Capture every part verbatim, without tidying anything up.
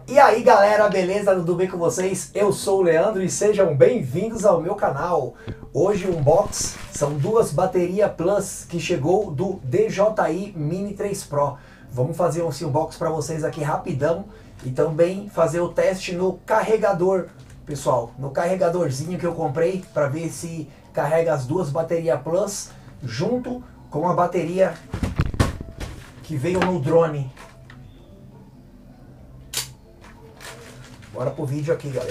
E aí galera, beleza? Tudo bem com vocês? Eu sou o Leandro e sejam bem-vindos ao meu canal. Hoje um unbox, são duas baterias Plus que chegou do D J I Mini três Pro. Vamos fazer um unbox para vocês aqui rapidão e também fazer o teste no carregador, pessoal. No carregadorzinho que eu comprei para ver se carrega as duas baterias Plus junto com a bateria que veio no drone. Bora pro vídeo aqui, galera.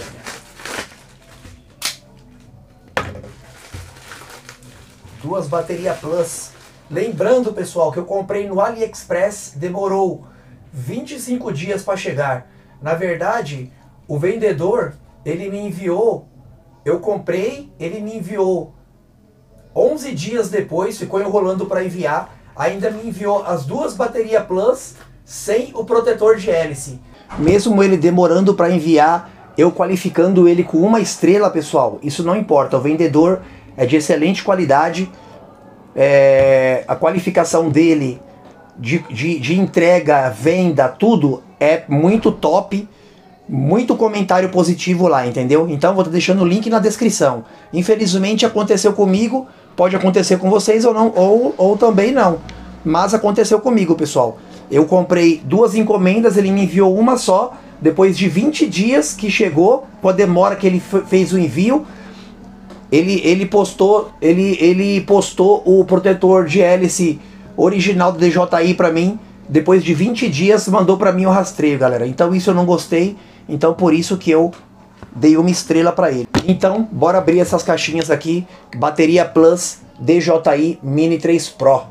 Duas baterias Plus. Lembrando, pessoal, que eu comprei no AliExpress, demorou vinte e cinco dias para chegar. Na verdade, o vendedor, ele me enviou, eu comprei, ele me enviou onze dias depois, ficou enrolando para enviar, ainda me enviou as duas baterias Plus sem o protetor de hélice. Mesmo ele demorando para enviar, eu qualificando ele com uma estrela, pessoal, isso não importa, o vendedor é de excelente qualidade, é, a qualificação dele de, de, de entrega, venda, tudo é muito top, muito comentário positivo lá, entendeu? Então vou estar deixando o link na descrição. Infelizmente aconteceu comigo, pode acontecer com vocês ou não, ou, ou também não, mas aconteceu comigo, pessoal. Eu comprei duas encomendas, ele me enviou uma só, depois de vinte dias que chegou, com a demora que ele fez o envio, ele, ele, postou, ele, ele postou o protetor de hélice original do D J I para mim, depois de vinte dias mandou para mim o rastreio, galera. Então isso eu não gostei, então por isso que eu dei uma estrela para ele. Então bora abrir essas caixinhas aqui, bateria Plus D J I Mini três Pro.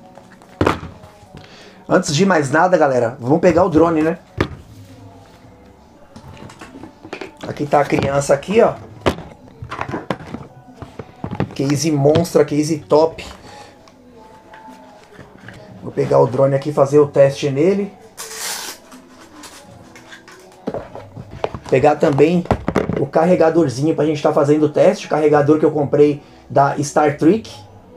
Antes de mais nada, galera, vamos pegar o drone, né? Aqui tá a criança aqui, ó. Case monstra, case top. Vou pegar o drone aqui e fazer o teste nele. Pegar também o carregadorzinho pra gente estar tá fazendo o teste. O carregador que eu comprei da Star Trek.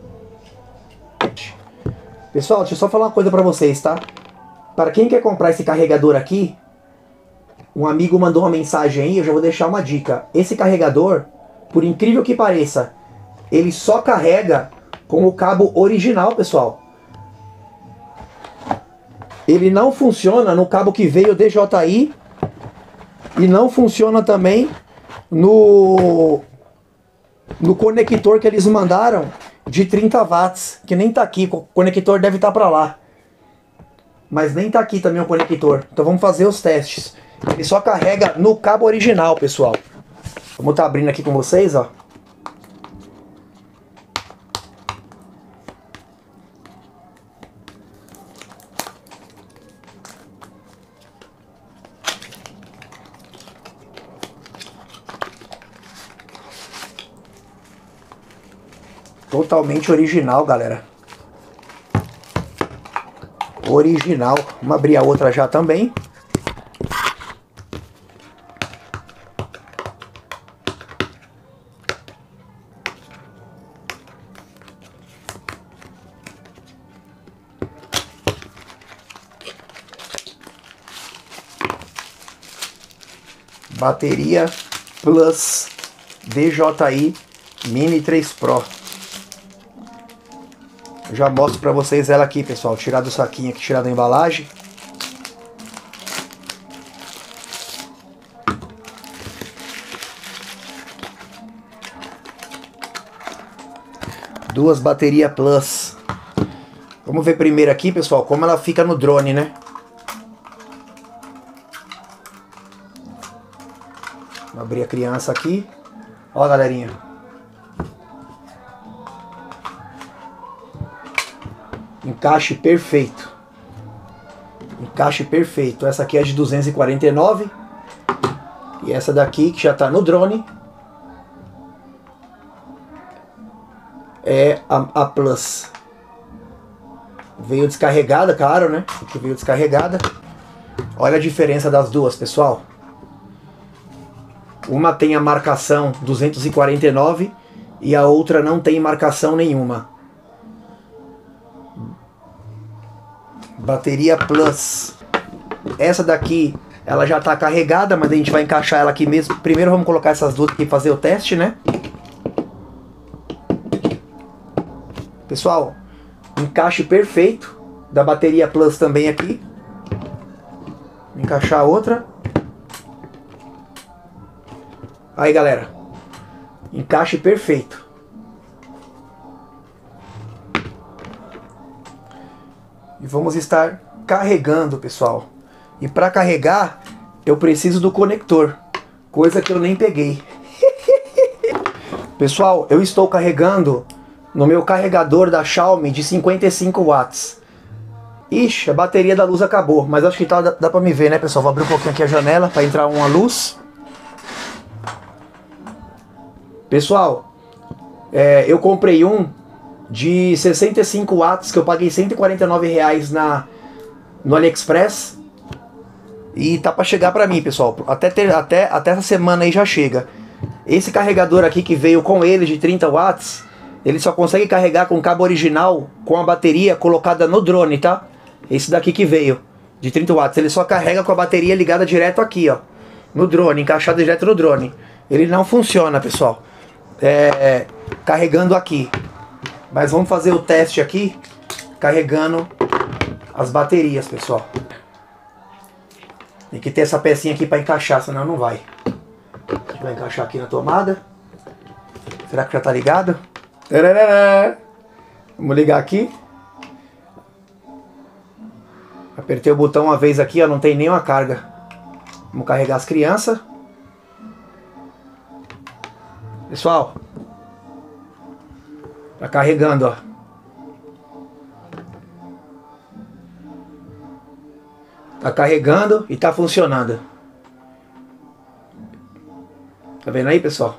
Pessoal, deixa eu só falar uma coisa pra vocês, tá? Para quem quer comprar esse carregador aqui, um amigo mandou uma mensagem aí, eu já vou deixar uma dica. Esse carregador, por incrível que pareça, ele só carrega com o cabo original, pessoal. Ele não funciona no cabo que veio D J I e não funciona também no, no conector que eles mandaram de trinta watts, que nem tá aqui, o conector deve estar para lá. Mas nem tá aqui também o conector. Então vamos fazer os testes. Ele só carrega no cabo original, pessoal. Vamos estar abrindo aqui com vocês, ó. Totalmente original, galera. Original. Vamos abrir a outra já também. Bateria Plus D J I Mini três Pro. Já mostro pra vocês ela aqui, pessoal. Tirar do saquinho aqui, tirar da embalagem. Duas baterias Plus. Vamos ver primeiro aqui, pessoal, como ela fica no drone, né? Vou abrir a criança aqui. Ó, galerinha. Encaixe perfeito. Encaixe perfeito. Essa aqui é de duzentos e quarenta e nove. E essa daqui, que já está no drone, é a, a Plus. Veio descarregada, claro, né? Aqui veio descarregada. Olha a diferença das duas, pessoal. Uma tem a marcação duzentos e quarenta e nove e a outra não tem marcação nenhuma. Bateria Plus. Essa daqui ela já tá carregada, mas a gente vai encaixar ela aqui mesmo. Primeiro vamos colocar essas duas aqui e fazer o teste, né? Pessoal, encaixe perfeito da bateria Plus também aqui. Vou encaixar a outra. Aí, galera, encaixe perfeito. E vamos estar carregando, pessoal. E para carregar, eu preciso do conector, coisa que eu nem peguei. Pessoal, eu estou carregando no meu carregador da Xiaomi de cinquenta e cinco watts. Ixi, a bateria da luz acabou, mas acho que tá, dá, dá para me ver, né, pessoal? Vou abrir um pouquinho aqui a janela para entrar uma luz. Pessoal, é, eu comprei um de sessenta e cinco watts que eu paguei cento e quarenta e nove reais na, no AliExpress. E tá para chegar para mim, pessoal. Até, ter, até, até essa semana aí já chega. Esse carregador aqui que veio com ele de trinta watts, ele só consegue carregar com cabo original com a bateria colocada no drone, tá? Esse daqui que veio de trinta watts, ele só carrega com a bateria ligada direto aqui, ó, no drone, encaixado direto no drone. Ele não funciona, pessoal, é, carregando aqui. Mas vamos fazer o teste aqui, carregando as baterias, pessoal. Tem que ter essa pecinha aqui para encaixar, senão não vai. A gente vai encaixar aqui na tomada. Será que já tá ligado? Vamos ligar aqui. Apertei o botão uma vez aqui, ó, não tem nenhuma carga. Vamos carregar as crianças. Pessoal, tá carregando, ó. Tá carregando e tá funcionando. Tá vendo aí, pessoal?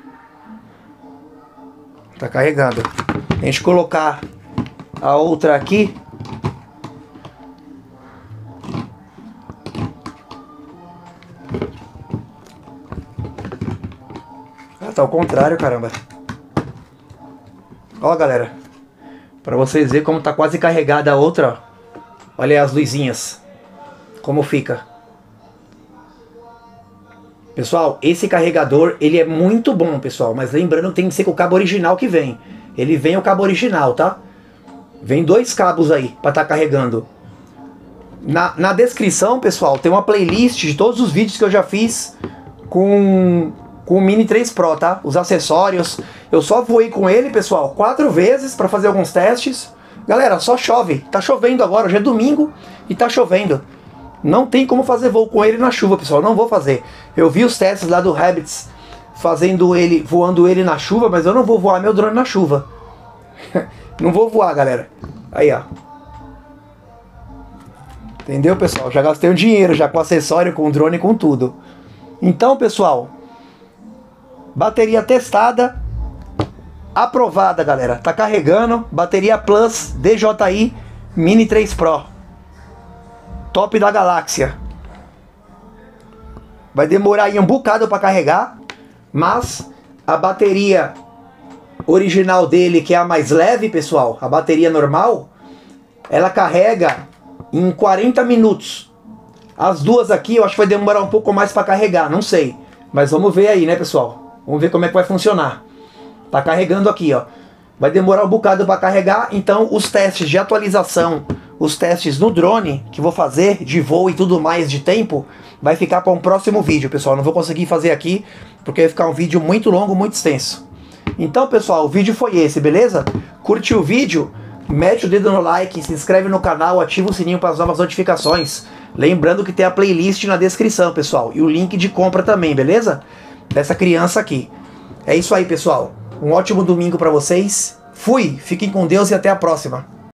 Tá carregando. A gente colocar a outra aqui. Ah, tá ao contrário, caramba. Ó, galera, pra vocês verem como tá quase carregada a outra, ó. Olha aí as luzinhas, como fica. Pessoal, esse carregador, ele é muito bom, pessoal, mas lembrando que tem que ser com o cabo original que vem. Ele vem o cabo original, tá? Vem dois cabos aí pra tá carregando. Na, na descrição, pessoal, tem uma playlist de todos os vídeos que eu já fiz com, com o Mini três Pro, tá? Os acessórios. Eu só voei com ele, pessoal, quatro vezes pra fazer alguns testes. Galera, só chove. Tá chovendo agora, hoje é domingo e tá chovendo. Não tem como fazer voo com ele na chuva, pessoal. Não vou fazer. Eu vi os testes lá do Rabbits fazendo ele, voando ele na chuva, mas eu não vou voar meu drone na chuva. Não vou voar, galera. Aí, ó. Entendeu, pessoal? Já gastei um dinheiro já com acessório, com drone, com tudo. Então, pessoal, bateria testada, aprovada, galera. Tá carregando. Bateria Plus D J I Mini três Pro. Top da galáxia. Vai demorar aí um bocado para carregar, mas a bateria original dele, que é a mais leve, pessoal, a bateria normal, ela carrega em quarenta minutos. As duas aqui eu acho que vai demorar um pouco mais para carregar, não sei. Mas vamos ver aí, né, pessoal? Vamos ver como é que vai funcionar. Tá carregando aqui, ó. Vai demorar um bocado para carregar, então os testes de atualização, os testes no drone, que vou fazer, de voo e tudo mais de tempo, vai ficar para um próximo vídeo, pessoal. Não vou conseguir fazer aqui, porque vai ficar um vídeo muito longo, muito extenso. Então, pessoal, o vídeo foi esse, beleza? Curte o vídeo, mete o dedo no like, se inscreve no canal, ativa o sininho para as novas notificações. Lembrando que tem a playlist na descrição, pessoal, e o link de compra também, beleza? Dessa criança aqui. É isso aí, pessoal. Um ótimo domingo para vocês. Fui, fiquem com Deus e até a próxima.